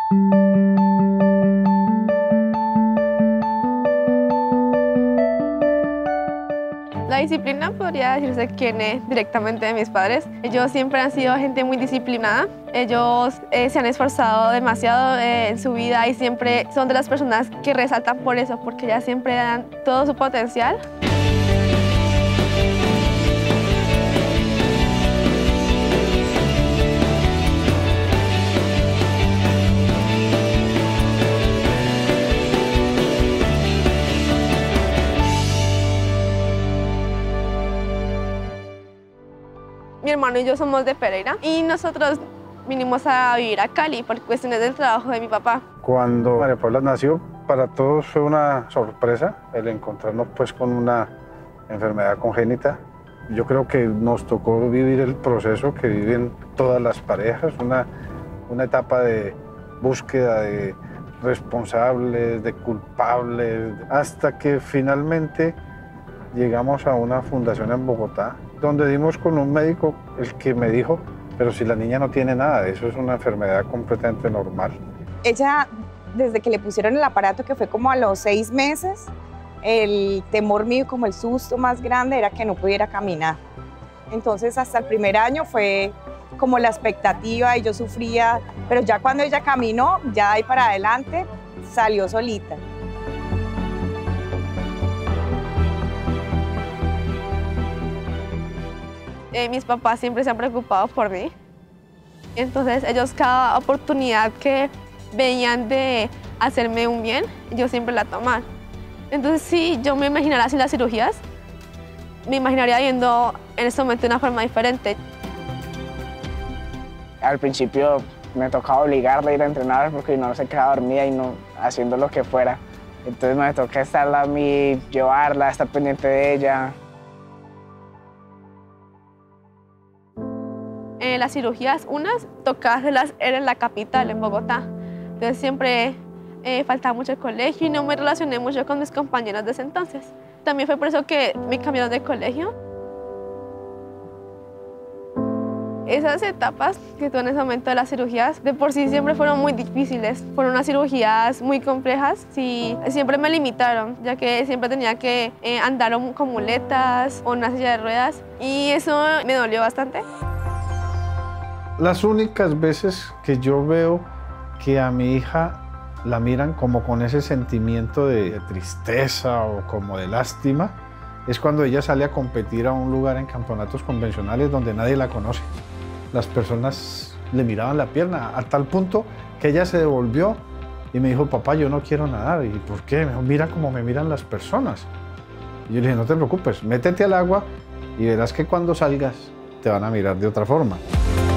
La disciplina podría decirse que viene directamente de mis padres. Ellos siempre han sido gente muy disciplinada. Ellos se han esforzado demasiado en su vida y siempre son de las personas que resaltan por eso, porque ellas siempre dan todo su potencial. Mi hermano y yo somos de Pereira y nosotros vinimos a vivir a Cali por cuestiones del trabajo de mi papá. Cuando María Paula nació, para todos fue una sorpresa el encontrarnos pues con una enfermedad congénita. Yo creo que nos tocó vivir el proceso que viven todas las parejas, una etapa de búsqueda de responsables, de culpables, hasta que finalmente llegamos a una fundación en Bogotá, donde dimos con un médico, el que me dijo, pero si la niña no tiene nada, eso es una enfermedad completamente normal. Ella, desde que le pusieron el aparato, que fue como a los 6 meses, el temor mío, como el susto más grande, era que no pudiera caminar. Entonces, hasta el primer año fue como la expectativa y yo sufría, pero ya cuando ella caminó, ya de ahí para adelante, salió solita. Mis papás siempre se han preocupado por mí. Entonces ellos cada oportunidad que veían de hacerme un bien, yo siempre la tomaban. Entonces si yo me imaginara sin las cirugías, me imaginaría viendo en este momento de una forma diferente. Al principio me tocaba obligarla a ir a entrenar porque no se quedaba dormida y no haciendo lo que fuera. Entonces me toca estarla a mí, llevarla, estar pendiente de ella. Las cirugías, unas tocárselas era en la capital, en Bogotá. Entonces siempre faltaba mucho el colegio y no me relacioné mucho con mis compañeros de ese entonces. También fue por eso que me cambiaron de colegio. Esas etapas que tuve en ese momento de las cirugías, de por sí siempre fueron muy difíciles. Fueron unas cirugías muy complejas y siempre me limitaron, ya que siempre tenía que andar con muletas o una silla de ruedas y eso me dolió bastante. Las únicas veces que yo veo que a mi hija la miran como con ese sentimiento de tristeza o como de lástima es cuando ella sale a competir a un lugar en campeonatos convencionales donde nadie la conoce. Las personas le miraban la pierna a tal punto que ella se devolvió y me dijo, papá, yo no quiero nadar. ¿Y por qué? Me dijo, mira cómo me miran las personas. Y yo le dije, no te preocupes, métete al agua y verás que cuando salgas te van a mirar de otra forma.